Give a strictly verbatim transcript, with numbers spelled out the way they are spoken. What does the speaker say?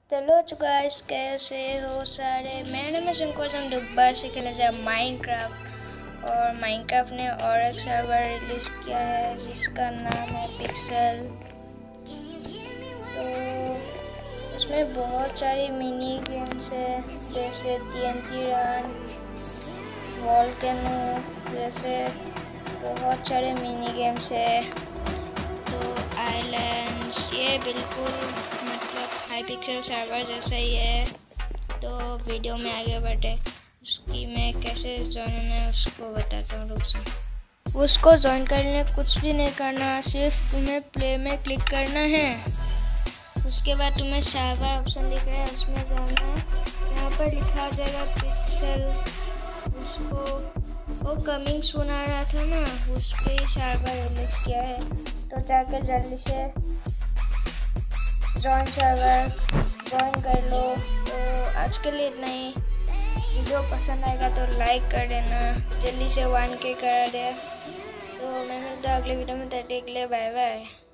चलो गाइस, कैसे हो सारे। मेरा नाम है संकोच। हम दोबारा से खेलने जा माइनक्राफ्ट और माइनक्राफ्ट ने और एक सर्वर रिलीज किया है जिसका नाम है पिक्सल। तो उसमें बहुत सारी मिनी गेम्स है जैसे टीएनटी रन, वोल्केनो जैसे बहुत सारे मिनी गेम्स है। तो आइलैंड्स ये बिल्कुल मतलब हाई पिक्सल सर्वर जैसा ही है। तो वीडियो में आगे बढ़े उसकी मैं कैसे ज्वाइन है उसको बताता हूँ। रुक से उसको ज्वाइन करने कुछ भी नहीं करना, सिर्फ तुम्हें प्ले में क्लिक करना है। उसके बाद तुम्हें सर्वर ऑप्शन दिख रहा है, उसमें जाना है। यहाँ पर लिखा आ जाएगा पिक्सल। उसको वो कमिंग सून आ रहा था ना, उस पर ही सर्वर रिलीज किया है। तो जाकर जल्दी से जॉइन सर्वर ज्वाइन कर लो। तो आज के लिए इतना ही। वीडियो पसंद आएगा तो लाइक कर देना, जल्दी से वन के कर दे। तो मैं मिलता अगले वीडियो में, तब तक के लिए बाय बाय।